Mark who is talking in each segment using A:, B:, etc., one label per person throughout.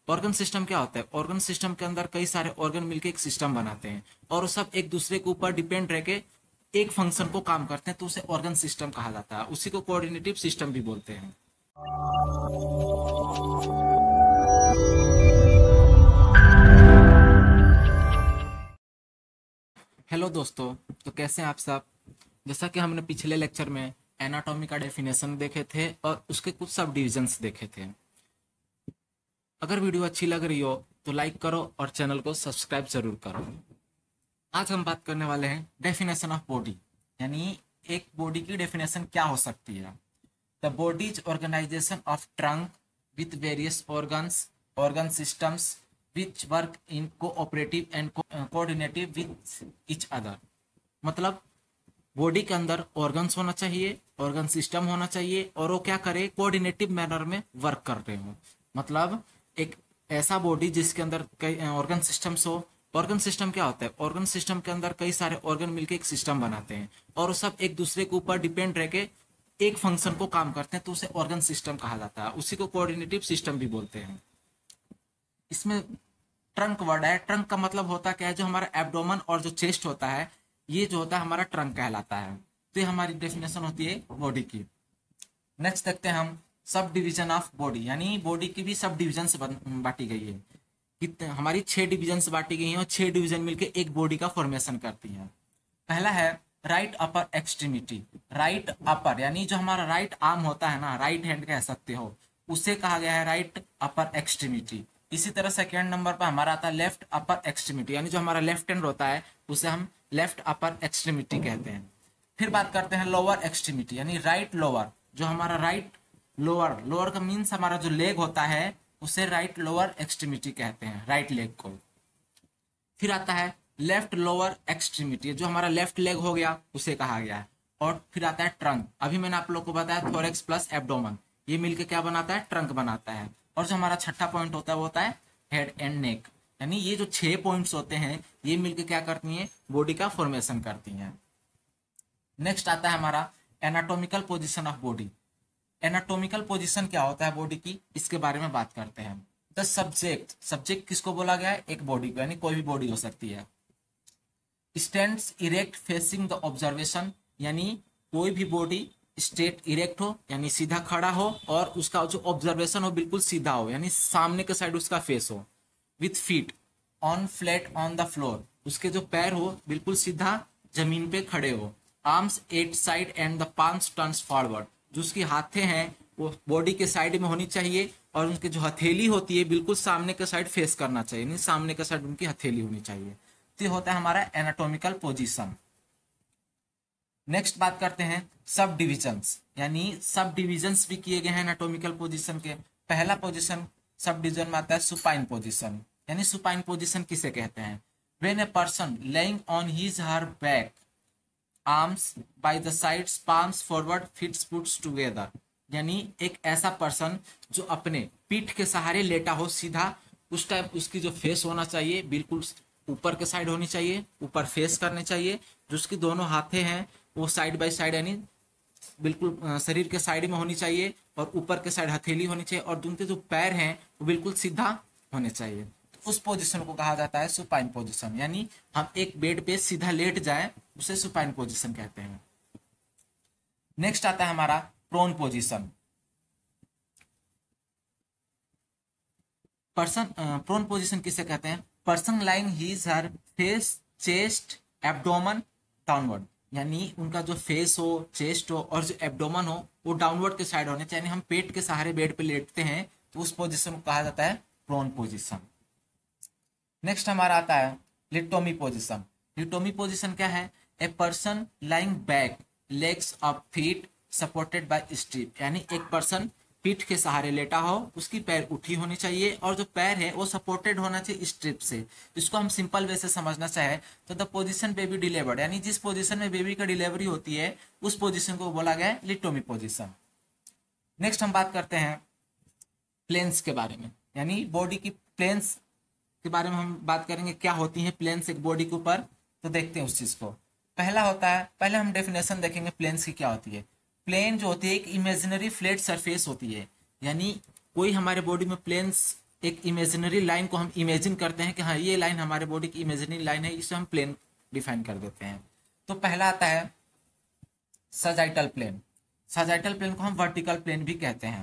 A: Organ system क्या होता है? ऑर्गन सिस्टम के अंदर कई सारे ऑर्गन मिलके एक सिस्टम बनाते हैं और वो सब एक दूसरे के ऊपर डिपेंड रह के एक फंक्शन को काम करते हैं, तो उसे ऑर्गन सिस्टम कहा जाता है। उसी को कोऑर्डिनेटिव सिस्टम भी बोलते हैं। हेलो दोस्तों, तो कैसे हैं आप सब? जैसा कि हमने पिछले लेक्चर में एनाटॉमी का डेफिनेशन देखे थे और उसके कुछ सब डिविजन्स देखे थे। अगर वीडियो अच्छी लग रही हो तो लाइक करो और चैनल को सब्सक्राइब जरूर करो। आज हम बात करने वाले हैं डेफिनेशन ऑफ बॉडी, यानी एक बॉडी की डेफिनेशन क्या हो सकती है। The body is organisation of trunk with various organs, organ systems which work in cooperative and coordinative with each other। मतलब बॉडी के अंदर ऑर्गन्स होना चाहिए, ऑर्गन सिस्टम होना चाहिए और वो क्या करे, कोऑर्डिनेटिव मैनर में वर्क कर रहे हो। मतलब एक ऐसा बॉडी जिसके अंदर कई ऑर्गन सिस्टम्स हो। ऑर्गन सिस्टम क्या होता है? ऑर्गन सिस्टम के अंदर कई सारे ऑर्गन मिलके एक सिस्टम बनाते हैं और वो सब एक दूसरे के ऊपर डिपेंड रह के एक फंक्शन को काम करते हैं, तो उसे ऑर्गन सिस्टम कहा जाता है। उसी को कोऑर्डिनेटिव सिस्टम भी बोलते हैं। इसमें ट्रंक वर्ड है। ट्रंक का मतलब होता क्या है? जो हमारा एब्डोमन और जो चेस्ट होता है, ये जो होता है हमारा ट्रंक कहलाता है। तो ये हमारी डेफिनेशन होती है बॉडी की। नेक्स्ट देखते हैं हम सब डिवीजन ऑफ बॉडी, यानी बॉडी की भी सब डिवीजन बांटी गई है। कितने हमारी 6 डिवीजन बांटी गई हैं और 6 डिवीजन मिलकर एक बॉडी का फॉर्मेशन करती हैं। पहला है right upper extremity. Right upper यानी जो हमारा राइट आर्म होता है ना, राइट हैंड कह सकते हो, उसे कहा गया है राइट अपर एक्सट्रीमिटी। इसी तरह सेकेंड नंबर पर हमारा आता है लेफ्ट अपर एक्सट्रीमिटी, यानी जो हमारा लेफ्ट हैंड होता है उसे हम लेफ्ट अपर एक्सट्रीमिटी कहते हैं। फिर बात करते हैं लोअर एक्सट्रीमिटी, यानी राइट लोअर। जो हमारा राइट लोअर, लोअर का मीन्स हमारा जो लेग होता है उसे राइट लोअर एक्सट्रीमिटी कहते हैं, राइट लेग को। फिर आता है लेफ्ट लोअर एक्सट्रीमिटी, जो हमारा लेफ्ट लेग हो गया उसे कहा गया है। और फिर आता है ट्रंक। अभी मैंने आप लोग को बताया थोरेक्स प्लस एब्डोमन, ये मिलके क्या बनाता है? ट्रंक बनाता है। और जो हमारा छठा पॉइंट होता है वो होता है हेड एंड नेक, यानी ये जो 6 पॉइंट्स होते हैं ये मिलके क्या करती हैं? बॉडी का फॉर्मेशन करती हैं। नेक्स्ट आता है हमारा anatomical position of body. Anatomical position क्या होता है बॉडी की, इसके बारे में बात करते हैं। द सब्जेक्ट, सब्जेक्ट किसको बोला गया है? एक बॉडी को, यानी कोई भी बॉडी हो सकती है। Stands erect facing the observation, यानी कोई भी बॉडी स्ट्रेट इरेक्ट हो यानी सीधा खड़ा हो और उसका जो ऑब्जर्वेशन हो बिल्कुल सीधा हो, यानी सामने के साइड उसका फेस हो। With feet on flat on the floor, उसके जो पैर हो बिल्कुल सीधा जमीन पे खड़े हो। Arms at side and the palms turns forward, जो उसकी हाथें हैं वो बॉडी के साइड में होनी चाहिए और उनकी जो हथेली होती है बिल्कुल सामने के साइड फेस करना चाहिए, यानी सामने के साइड उनकी हथेली होनी चाहिए। तो ये होता है हमारा एनाटॉमिकल पोजीशन। नेक्स्ट बात करते हैं सब डिविजन्स, यानी सब डिविजन्स भी किए गए हैं एनाटॉमिकल पोजीशन के। पहला पोजीशन सब डिवीजन में आता है सुपाइन पोजीशन, यानी सुपाइन पोजीशन किसे कहते हैं? When a person laying on his her back, arms by the sides, palms forward, feets puts together, यानी एक ऐसा पर्सन जो अपने पीठ के सहारे लेटा हो सीधा, उस टाइप उसकी जो फेस होना चाहिए बिल्कुल ऊपर के साइड होनी चाहिए, ऊपर फेस करने चाहिए। जो उसकी दोनों हाथें हैं वो साइड बाय साइड यानी बिल्कुल शरीर के साइड में होनी चाहिए और ऊपर के साइड हथेली होनी चाहिए और उनके जो पैर हैं वो बिल्कुल सीधा होने चाहिए। तो उस पोजीशन को कहा जाता है सुपाइन पोजीशन, यानी हम एक बेड पे सीधा लेट जाए उसे सुपाइन पोजीशन कहते हैं। नेक्स्ट आता है हमारा prone position. Person prone position किसे कहते हैं? Person lying his her face chest abdomen downward, यानी उनका जो फेस हो, चेस्ट हो और जो एब्डोमन हो वो डाउनवर्ड के साइड होने चाहिए, यानी हम पेट के सहारे बेड पे लेटते हैं तो उस पोजीशन को कहा जाता है प्रोन पोजीशन। नेक्स्ट हमारा आता है लिटोमी पोजीशन। लिटोमी पोजीशन क्या है? A person lying back, legs of feet supported by strip, यानी एक पर्सन पीठ के सहारे लेटा हो, उसकी पैर उठी होनी चाहिए और जो पैर है वो सपोर्टेड होना चाहिए स्ट्रिप से। इसको हम सिंपल वे से समझना चाहे तो द पोजीशन बेबी डिलीवर्ड, यानी जिस पोजीशन में बेबी का डिलीवरी होती है उस पोजीशन को बोला गया है लिटोमी पोजीशन। नेक्स्ट हम बात करते हैं प्लेन्स के बारे में, यानी बॉडी की प्लेन्स के बारे में हम बात करेंगे। क्या होती है प्लेन्स एक बॉडी के ऊपर, तो देखते हैं उस चीज को। पहला होता है, पहले हम डेफिनेशन देखेंगे प्लेन्स की क्या होती है। प्लेन जो होती है एक इमेजिनरी फ्लैट सरफेस होती है, यानी कोई हमारे बॉडी में प्लेन्स एक इमेजिनरी लाइन को हम इमेजिन करते हैं कि हाँ ये लाइन हमारे बॉडी की इमेजिनरी लाइन है, इसे हम प्लेन डिफाइन कर देते हैं। तो पहला आता है सजाइटल प्लेन। सजाइटल प्लेन को हम वर्टिकल प्लेन भी कहते हैं।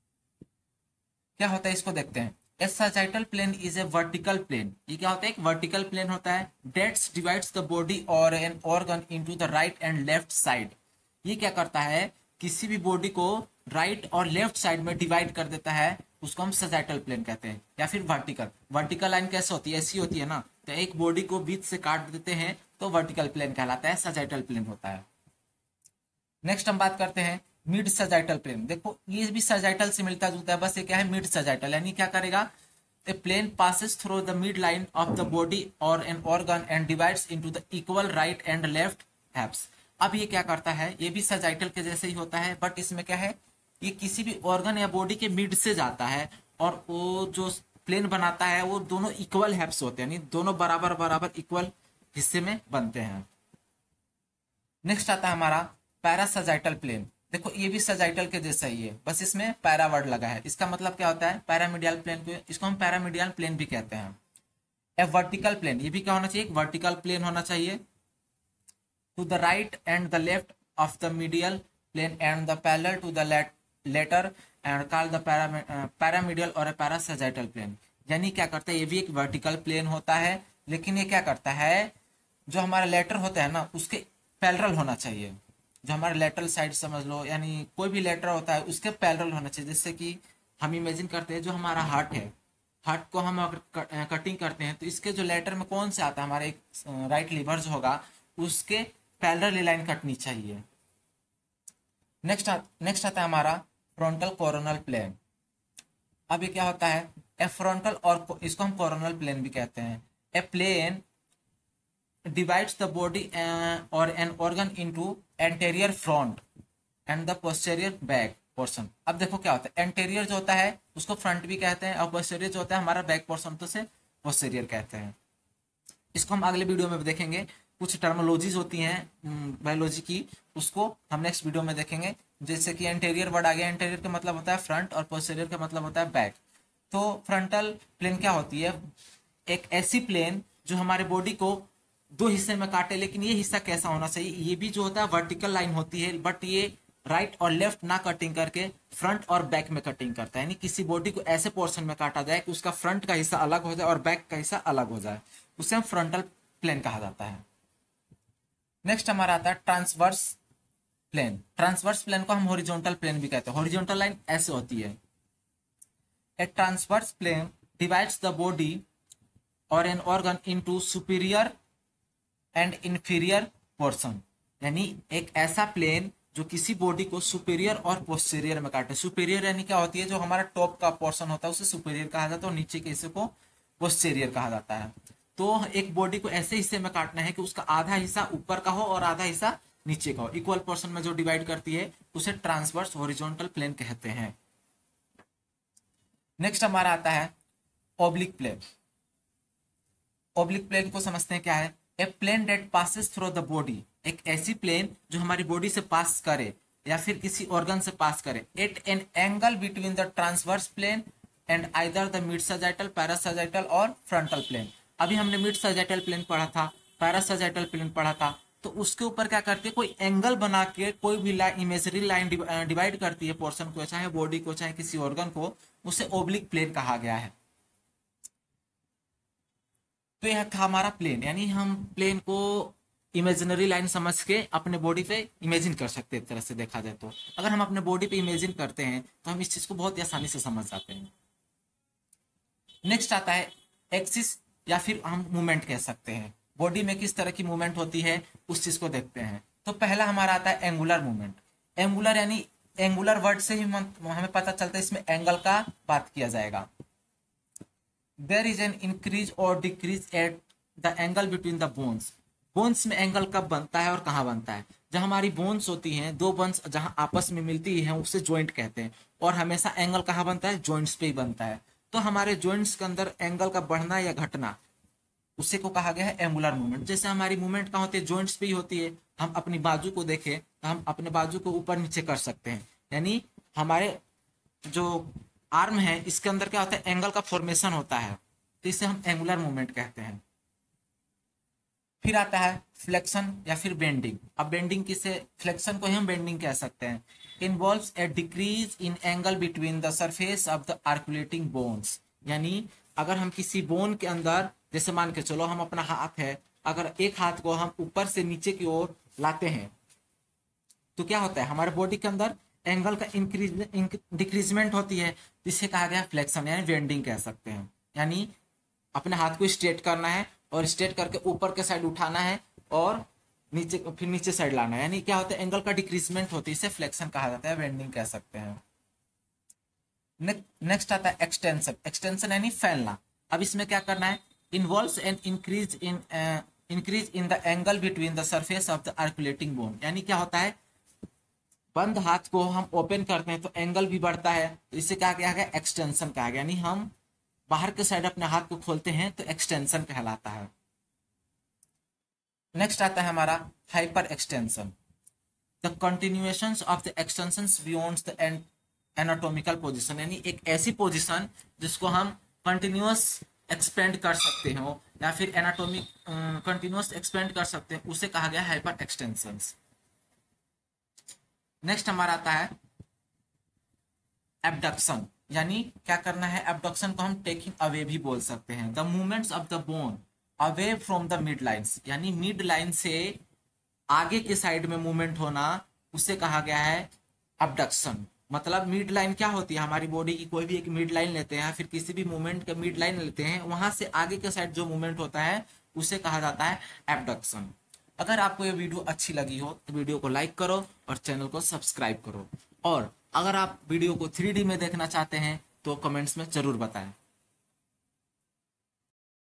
A: क्या होता है इसको देखते हैं। A sagittal plane is a vertical plane. ये क्या होता है, एक वर्टिकल प्लेन होता है that's divides the body or an organ into the right and left side. ये क्या करता है, किसी भी बॉडी को राइट और लेफ्ट साइड में डिवाइड कर देता है, उसको हम सजाइटल प्लेन कहते हैं। या फिर वर्टिकल, वर्टिकल लाइन कैसे होती है, ऐसी होती है ना, तो एक बॉडी को बीच से काट देते हैं तो वर्टिकल प्लेन कहलाता है, सजाइटल प्लेन होता है। नेक्स्ट हम बात करते हैं मिड सजाइटल प्लेन। देखो ये भी सजाइटल से मिलता जुलता है, बस ये क्या है मिड सजाइटल, यानी क्या करेगा, a plane passes through the midline of the body or an organ and divides into the equal right and left halves. अब ये क्या करता है, ये भी सजाइटल के जैसे ही होता है, बट इसमें क्या है, ये किसी भी ऑर्गन या बॉडी के मिड से जाता है और वो जो प्लेन बनाता है वो दोनों इक्वल हैप्स होते हैं, यानी दोनों बराबर बराबर इक्वल हिस्से में बनते हैं। नेक्स्ट आता है हमारा पैरासजाइटल प्लेन। देखो ये भी सजाइटल के जैसा ही है, बस इसमें पैरा वर्ड लगा है। इसका मतलब क्या होता है, पैरामीडियल प्लेन को, इसको हम पैरामीडियल प्लेन भी कहते हैं। ए वर्टिकल प्लेन, ये भी क्या होना चाहिए, एक वर्टिकल प्लेन होना चाहिए to the right and the left of the medial plane and the parallel to the latter and called the paramedial or parasagittal plane. यानी क्या करता है, ये भी एक वर्टिकल प्लेन होता है, लेकिन ये क्या करता है, जो हमारा लेटर होता है ना उसके पैरेलल होना चाहिए। जो हमारा लेटरल साइड समझ लो, यानी कोई भी लेटर होता है उसके पैरेलल होना चाहिए। जैसे कि हम इमेजिन करते हैं जो हमारा हार्ट है, हार्ट को हम अगर कटिंग करते हैं तो इसके जो लेटर में कौन से आता है, हमारा एक राइट लिवर जो होगा उसके पैरेलल लाइन कटनी चाहिए। नेक्स्ट आता है हमारा फ्रंटल कोरोनल प्लेन। अब ये क्या होता है, ए फ्रंटल, और इसको हम कोरोनल प्लेन भी कहते हैं। A plane divides the body or an organ into anterior front and the posterior back portion। अब देखो क्या होता है, एंटेरियर जो होता है उसको फ्रंट भी कहते हैं और पोस्टेरियर जो होता है हमारा बैक पोर्शन तो से पोस्टेरियर कहते हैं। इसको हम अगले वीडियो में देखेंगे, कुछ टर्मोलॉजीज होती हैं बायोलॉजी की, उसको हम नेक्स्ट वीडियो में देखेंगे। जैसे कि एंटेरियर वर्ड आ गया, एंटेरियर का मतलब होता है फ्रंट और पोस्टेरियर का मतलब होता है बैक। तो फ्रंटल प्लेन क्या होती है, एक ऐसी प्लेन जो हमारे बॉडी को दो हिस्से में काटे, लेकिन ये हिस्सा कैसा होना चाहिए, ये भी जो होता है वर्टिकल लाइन होती है, बट ये राइट और लेफ्ट ना कटिंग करके फ्रंट और बैक में कटिंग करता है। यानी किसी बॉडी को ऐसे पोर्शन में काटा जाए कि उसका फ्रंट का हिस्सा अलग हो जाए और बैक का हिस्सा अलग हो जाए, उसे हम फ्रंटल प्लेन कहा जाता है। नेक्स्ट हमारा आता है ट्रांसवर्स प्लेन। ट्रांसवर्स प्लेन को हम हॉरिजॉन्टल प्लेन भी कहते हैं। हॉरिजॉन्टल लाइन ऐसे होती है, a transverse plane divides the body or an organ into superior and inferior portion. यानी एक ऐसा प्लेन जो किसी बॉडी को सुपीरियर और पोस्टीरियर में काटे। सुपीरियर यानी क्या होती है, जो हमारा टॉप का पोर्शन होता है उसे सुपीरियर कहा जाता है और नीचे के हिस्से को पोस्टीरियर कहा जाता है। तो एक बॉडी को ऐसे हिस्से में काटना है कि उसका आधा हिस्सा ऊपर का हो और आधा हिस्सा नीचे का हो, इक्वल पोर्शन में जो डिवाइड करती है उसे ट्रांसवर्स हॉरिजॉन्टल प्लेन कहते हैं। नेक्स्ट हमारा आता है ओब्लिक प्लेन। ओब्लिक प्लेन को समझते हैं क्या है, a plane that passes through the body. एक ऐसी प्लेन जो हमारी बॉडी से पास करे या फिर किसी ऑर्गन से पास करे, at an angle between the transverse plane and either the mid sagittal, parasagittal or frontal plane. अभी हमने मिड सजाइटल प्लेन पढ़ा था, पैरासजाइटल प्लेन पढ़ा था, तो उसके ऊपर क्या करती है, कोई एंगल बना के कोई भी लाइन, इमेजरी लाइन डिवाइड करती है पोर्शन को, चाहे बॉडी को चाहे किसी ऑर्गन को, उसे ओब्लिक प्लेन कहा गया है। तो यह था हमारा प्लेन, यानी हम प्लेन को इमेजिनरी लाइन समझ के अपने बॉडी पे इमेजिन कर सकते हैं। एक तरह से देखा जाए तो अगर हम अपने बॉडी पे इमेजिन करते हैं तो हम इस चीज को बहुत ही आसानी से समझ जाते हैं। नेक्स्ट आता है एक्सिस, या फिर हम मूवमेंट कह सकते हैं। बॉडी में किस तरह की मूवमेंट होती है उस चीज को देखते हैं। तो पहला हमारा आता है एंगुलर मूवमेंट। एंगुलर यानी एंगुलर वर्ड से ही हमें पता चलता है इसमें एंगल का बात किया जाएगा। There is an increase or decrease at the angle between the bones. Bones में एंगल कब बनता है और कहाँ बनता है, जहां हमारी बोन्स होती हैं, दो बोन्स जहां आपस में मिलती है उसे ज्वाइंट कहते हैं, और हमेशा एंगल कहाँ बनता है, ज्वाइंट्स पे ही बनता है। तो हमारे ज्वाइंट्स के अंदर एंगल का बढ़ना या घटना, उसे को कहा गया है एंगुलर मूवमेंट। जैसे हमारी मूवमेंट कहाँ होती है, ज्वाइंट्स पे ही होती है। हम अपनी बाजू को देखें तो हम अपने बाजू को ऊपर नीचे कर सकते हैं, यानी हमारे जो आर्म है इसके अंदर क्या होता है, एंगल का फॉर्मेशन होता है, तो इसे हम एंगुलर मूवमेंट कहते हैं। फिर आता है फ्लेक्शन या फिर बेंडिंग। अब बेंडिंग किसे, फ्लेक्शन को ही हम बेंडिंग कह सकते हैं। Involves a decrease in angle between the surface of the articulating bones, यानी अगर हम किसी बोन के अंदर, जैसे मान के चलो हम अपना हाथ है, अगर एक हाथ को हम ऊपर से नीचे की ओर लाते हैं तो क्या होता है, हमारे बॉडी के अंदर एंगल का डिक्रीजमेंट होती है, जिसे कहा गया फ्लेक्शन यानी बेंडिंग कह सकते हैं। यानी अपने हाथ को स्ट्रेट करना है और स्ट्रेट करके ऊपर के साइड उठाना है और नीचे, फिर नीचे साइड लाना है, यानी क्या होता है, एंगल का डिक्रीजमेंट होती है, इसे फ्लेक्शन कहा जाता है, बेंडिंग कह सकते हैं। नेक्स्ट आता है एक्सटेंशन। एक्सटेंशन यानी फैलना। अब इसमें क्या करना है, involves an increase in the angle between the surface of the articulating bone, यानी क्या होता है, बंद हाथ को हम ओपन करते हैं तो एंगल भी बढ़ता है, तो इसे कहा गया है एक्सटेंशन कहा गया, यानी हम बाहर के साइड अपने हाथ को खोलते हैं तो एक्सटेंशन कहलाता है। नेक्स्ट आता है हमारा hyperextension. The continuations of the extensions beyond the anatomical position, यानी एक ऐसी पोजीशन जिसको हम कंटिन्यूअस एक्सपेंड कर सकते हो या फिर एनाटॉमिक कंटिन्यूअस एक्सपेंड कर सकते हैं, उसे कहा गया हाइपर एक्सटेंशंस। नेक्स्ट हमारा आता है एब्डक्शन, यानी क्या करना है, एब्डक्शन को हम टेकिंग अवे भी बोल सकते हैं। The movements of the bone away from the midlines, यानी मिड लाइन से आगे के साइड में मूवमेंट होना, उसे कहा गया है एब्डक्शन। मतलब मिड लाइन क्या होती है, हमारी बॉडी की कोई भी एक मिड लाइन लेते हैं, फिर किसी भी मूवमेंट का मिड लाइन लेते हैं, वहां से आगे के साइड जो मूवमेंट होता है उसे कहा जाता है एब्डक्शन। अगर आपको ये वीडियो अच्छी लगी हो तो वीडियो को लाइक करो और चैनल को सब्सक्राइब करो, और अगर आप वीडियो को 3D में देखना चाहते हैं तो कमेंट्स में जरूर बताएं।